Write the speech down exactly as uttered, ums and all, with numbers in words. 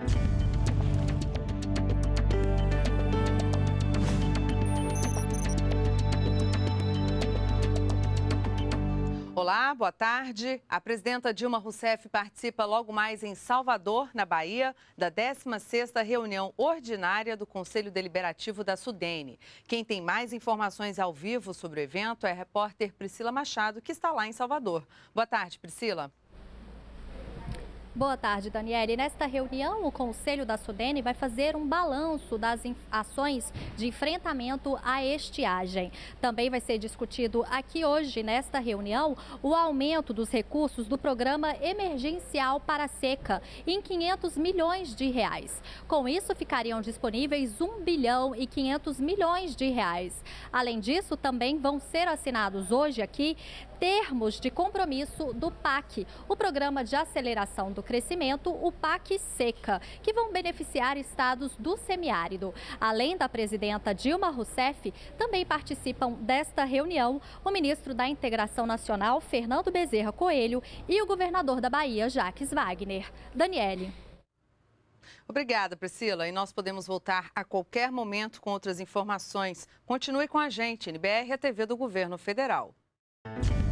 Olá, boa tarde. A presidenta Dilma Rousseff participa logo mais em Salvador, na Bahia, da décima sexta reunião ordinária do Conselho Deliberativo da Sudene. Quem tem mais informações ao vivo sobre o evento é a repórter Priscila Machado, que está lá em Salvador. Boa tarde, Priscila. Boa tarde, Daniele. Nesta reunião, o Conselho da Sudene vai fazer um balanço das ações de enfrentamento à estiagem. Também vai ser discutido aqui hoje, nesta reunião, o aumento dos recursos do Programa Emergencial para a Seca em quinhentos milhões de reais. Com isso, ficariam disponíveis um bilhão e quinhentos milhões de reais. Além disso, também vão ser assinados hoje aqui termos de compromisso do P A C, o Programa de Aceleração do Crescimento, o P A C Seca, que vão beneficiar estados do semiárido. Além da presidenta Dilma Rousseff, também participam desta reunião o ministro da Integração Nacional, Fernando Bezerra Coelho, e o governador da Bahia, Jacques Wagner. Daniele. Obrigada, Priscila. E nós podemos voltar a qualquer momento com outras informações. Continue com a gente, N B R, a T V do Governo Federal.